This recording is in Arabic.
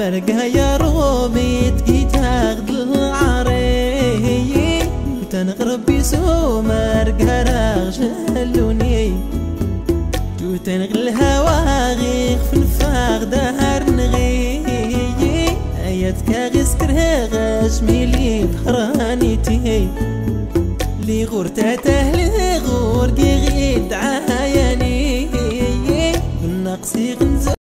مرقا يا رومي تقيتاغد العري تنغرب بيسو مرقا راغجلوني تنغ الهوا غيخ في الفاغ دهر نغي ايات كاغس كره غشميلي خرانيتي لي غور تاته لي غور قيغيد عاياني بالنقصي غنزو